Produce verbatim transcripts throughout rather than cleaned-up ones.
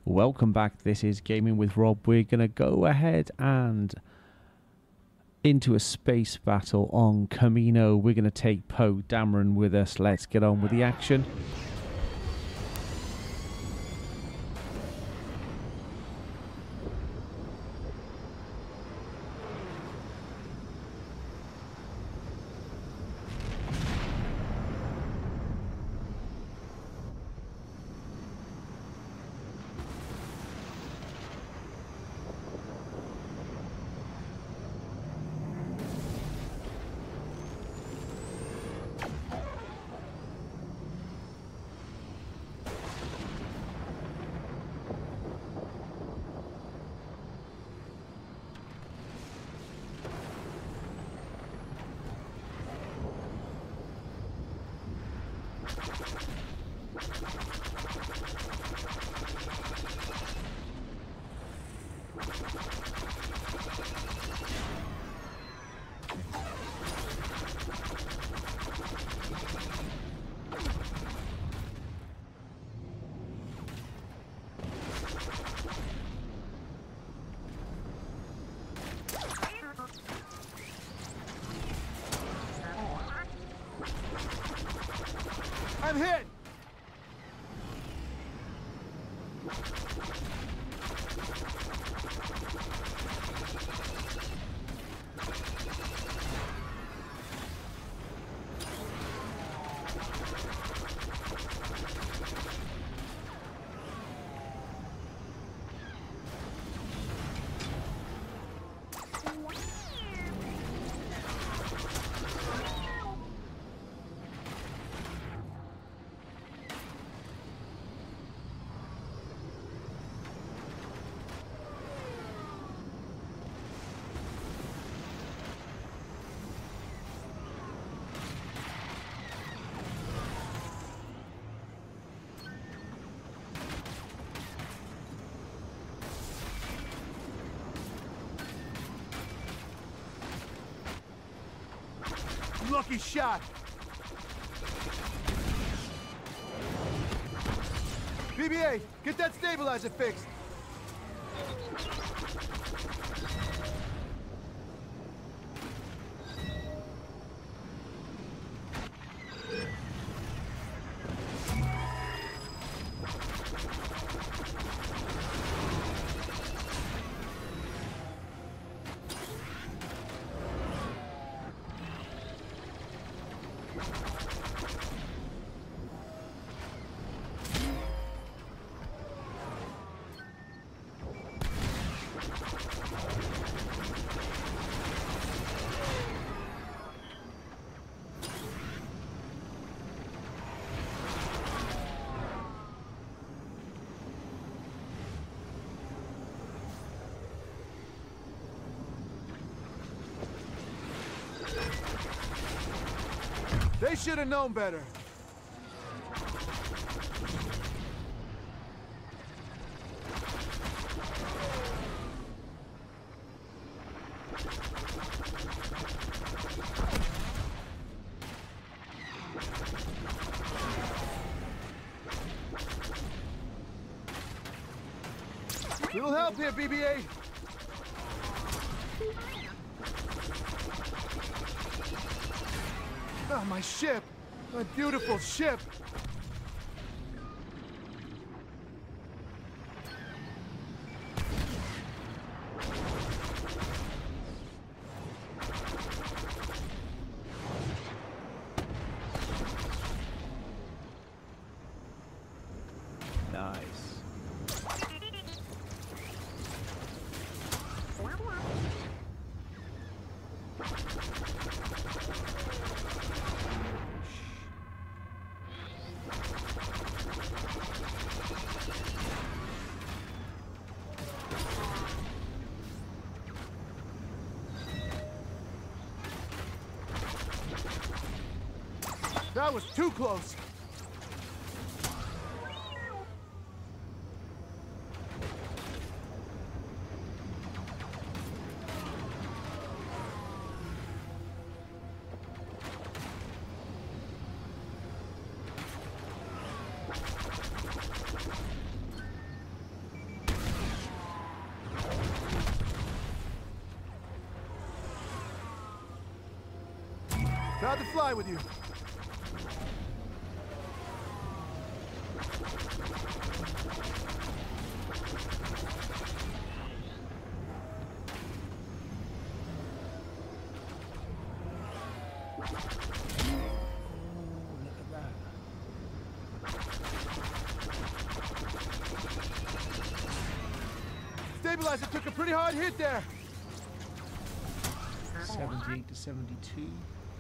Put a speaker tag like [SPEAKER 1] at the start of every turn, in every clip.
[SPEAKER 1] Welcome back. This is Gaming with Rob. We're going to go ahead and into a space battle on Camino. We're going to take Poe Dameron with us. Let's get on with the action.
[SPEAKER 2] I'm hit! Lucky shot! B B A, get that stabilizer fixed! They should have known better. Little help here, B B A. Oh, my ship! My beautiful ship!
[SPEAKER 1] Nice.
[SPEAKER 2] That was too close! Proud to fly with you. Stabilizer took a pretty hard hit there.
[SPEAKER 1] seventy-eight to seventy-two.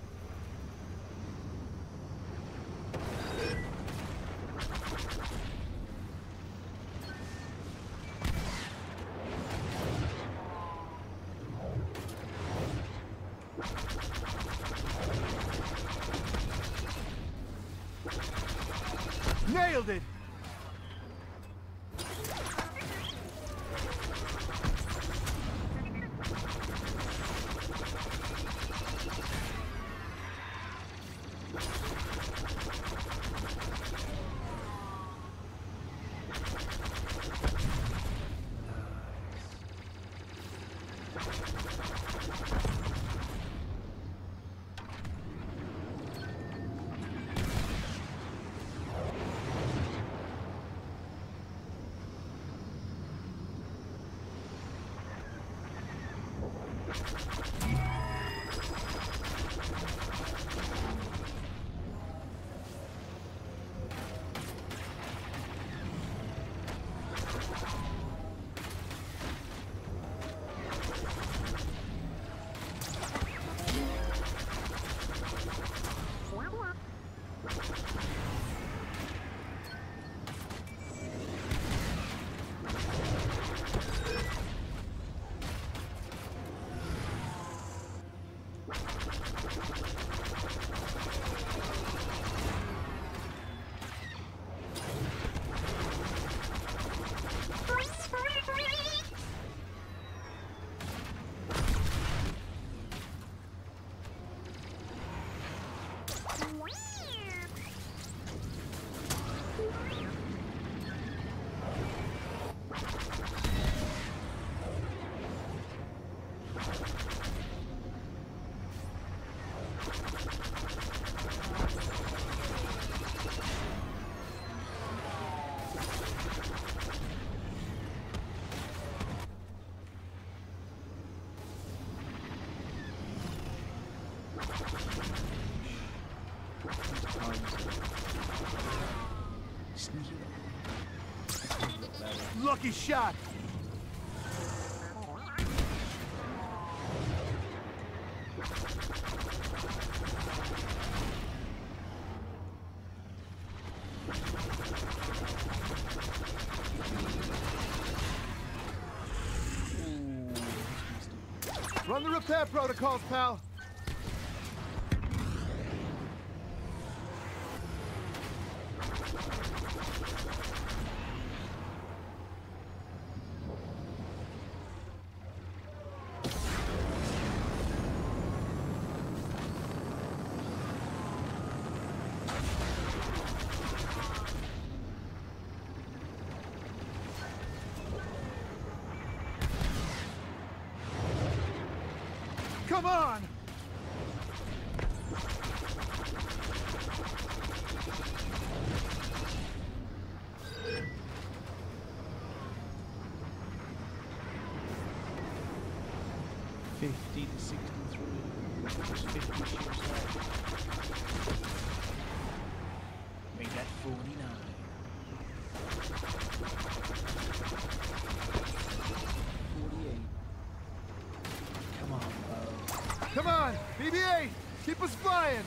[SPEAKER 2] Nailed it. Lucky shot. Run the repair protocols, pal. Come on!
[SPEAKER 1] Fifty to sixty-three. There's fifty ships left. Make that forty-nine. Forty-eight. Come on, Poe.
[SPEAKER 2] Come on, B B eight! Keep us flying!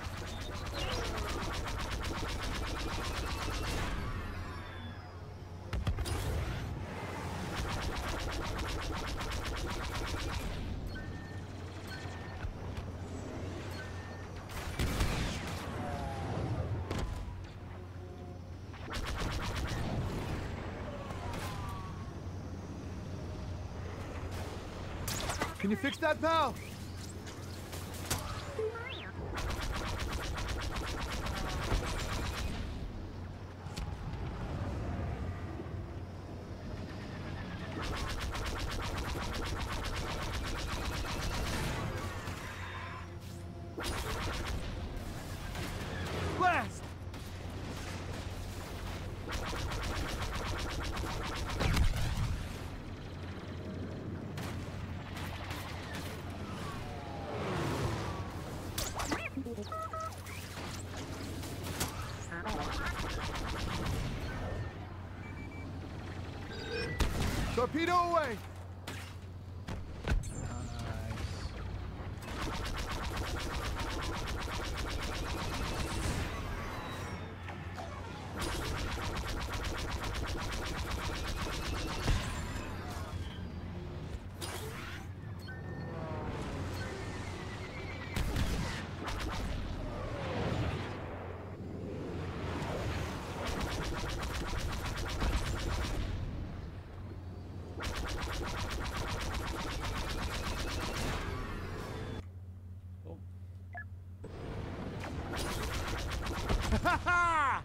[SPEAKER 2] Can you fix that valve? Torpedo away! Ha ha!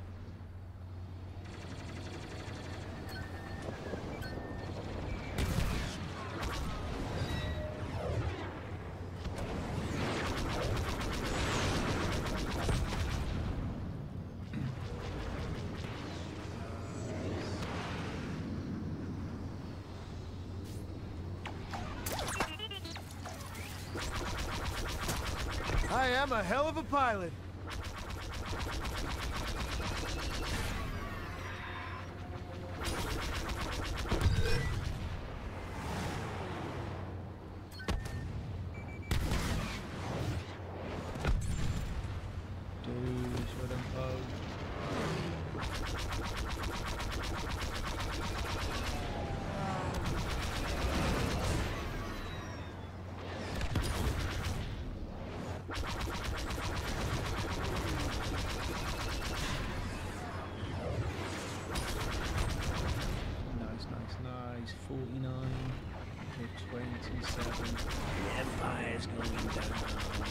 [SPEAKER 2] I am a hell of a pilot.
[SPEAKER 1] forty-nine to twenty-seven. The Empire's going down.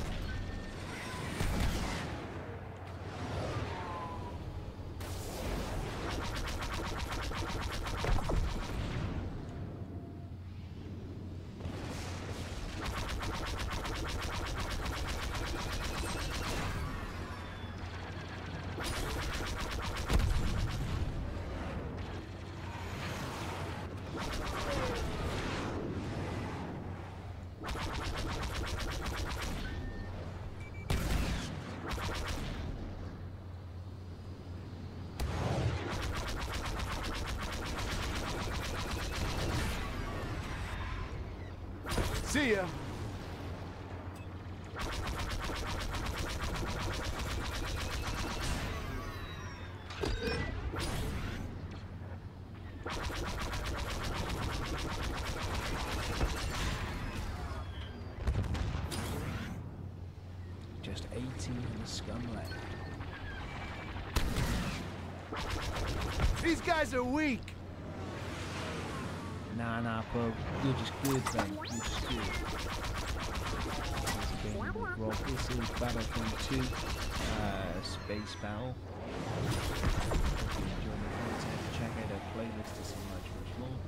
[SPEAKER 2] See ya.
[SPEAKER 1] Just eighteen in the scum left.
[SPEAKER 2] These guys are weak.
[SPEAKER 1] Nah, nah, Poe. You're just good, man. You're just good. This game with Rob. This is Battlefront two uh, Space Battle. If you enjoy the content, check out our playlist to see much, much more.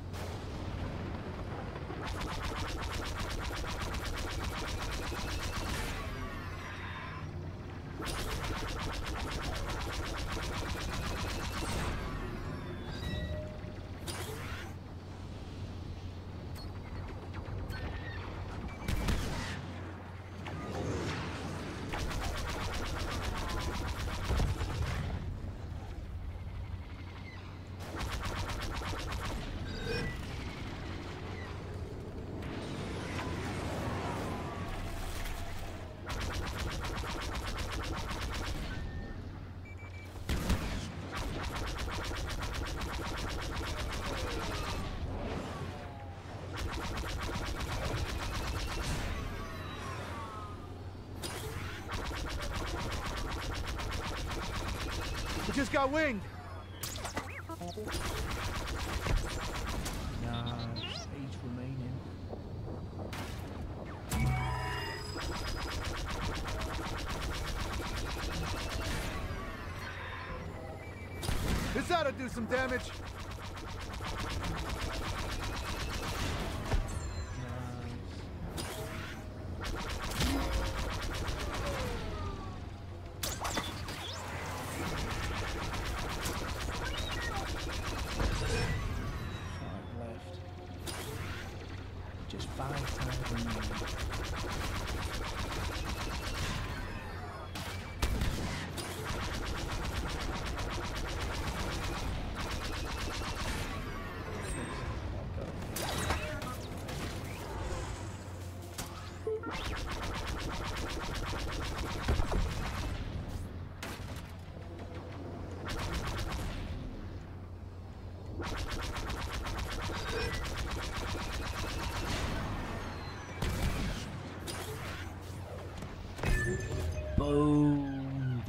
[SPEAKER 2] We just got winged.
[SPEAKER 1] Nah, just eight remaining.
[SPEAKER 2] This ought to do some damage.
[SPEAKER 1] Just five times remaining.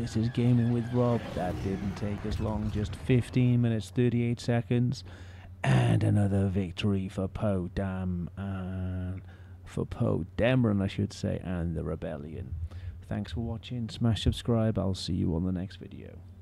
[SPEAKER 1] This is Gaming with Rob. That didn't take us long, just fifteen minutes, thirty-eight seconds. And another victory for Poe Dam and for Poe Dameron, I should say, and the Rebellion. Thanks for watching. Smash subscribe. I'll see you on the next video.